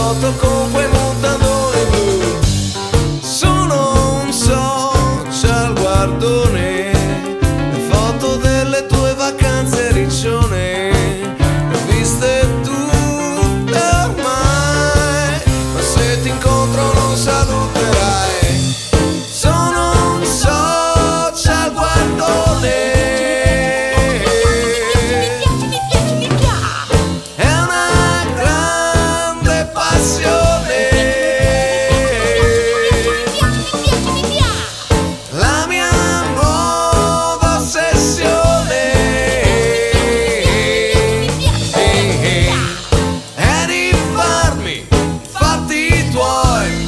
foto con quei mutandoni blu. Sono un social guardone, le foto delle tue vacanze riccione, le ho viste tutte ormai, ma se ti incontro non saluterai. Sono un social guardone, è una grande passione, la mia nuova ossessione è di farmi fatti tuoi.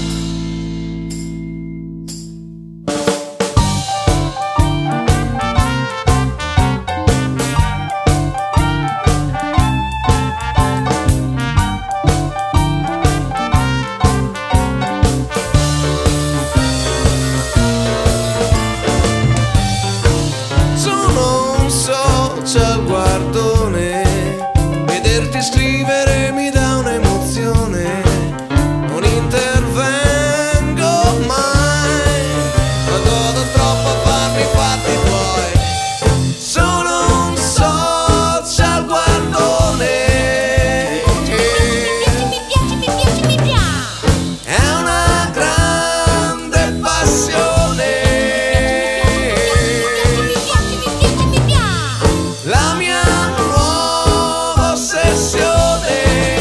Sono un social guardone, vederti scrivere mi dà un'emozione, non intervengo mai, ma godo troppo a farmi fatti tuoi. Sono un social guardone, è una grande passione, la mia nuova ossessione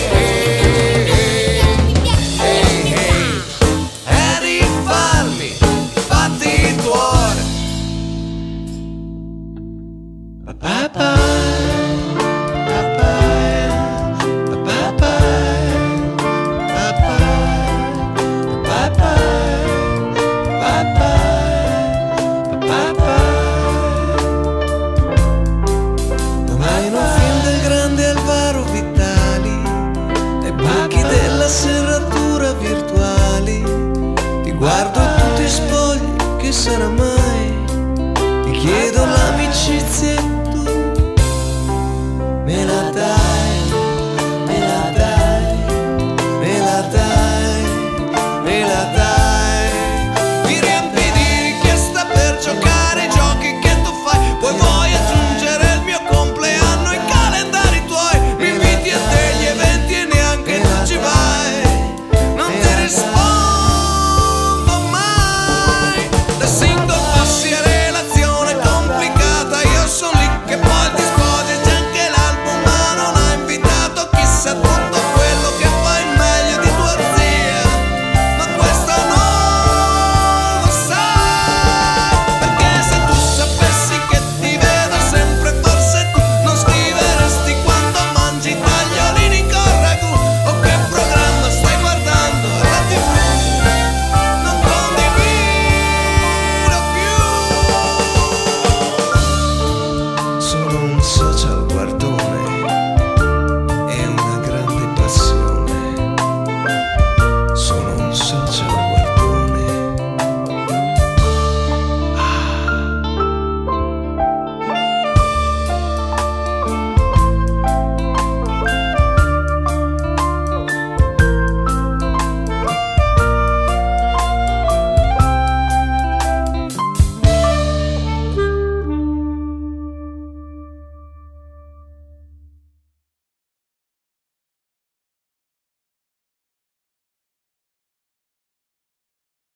è di farmi fatti tuoi. Pa-pa-pa, pa-pa, pa-pa-pa, pa-pa, pa-pa, pa-pa. Domani in un film del grande Alvaro Vitali, nei buchi della serratura virtuali, ti guardo e tu ti spogli, che sarà